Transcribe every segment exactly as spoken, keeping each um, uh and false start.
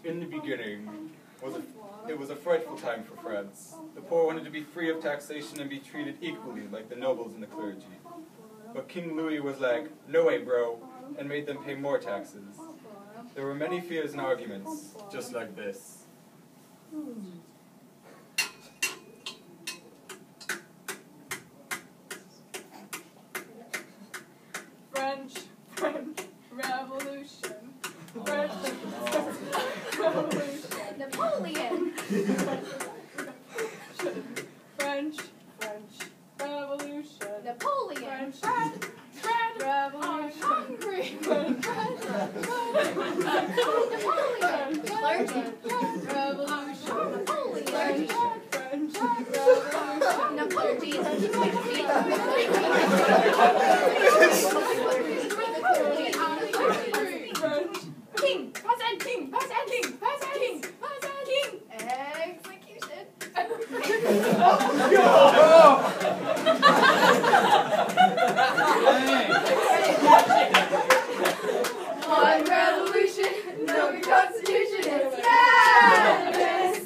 In the beginning, was a, it was a frightful time for France. The poor wanted to be free of taxation and be treated equally like the nobles and the clergy. But King Louis was like, no way, bro, and made them pay more taxes. There were many fears and arguments, just like this. French, French Revolution. French Revolution. Napoleon. French, French Revolution. Napoleon. French, French Revolution. I'm hungry. French, Napoleon. Clergy. Revolution. Napoleon. French Revolution. No clergy. King. President. King. President. King. President. King. President. King. Execution. One revolution, no constitution. Yes!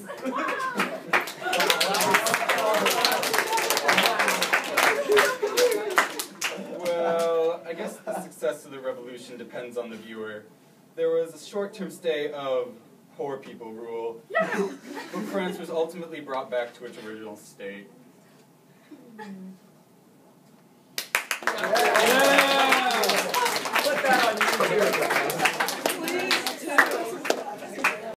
Well, I guess the success of the revolution depends on the viewer. There was a short-term stay of poor people rule, but France was ultimately brought back to its original state. Yeah.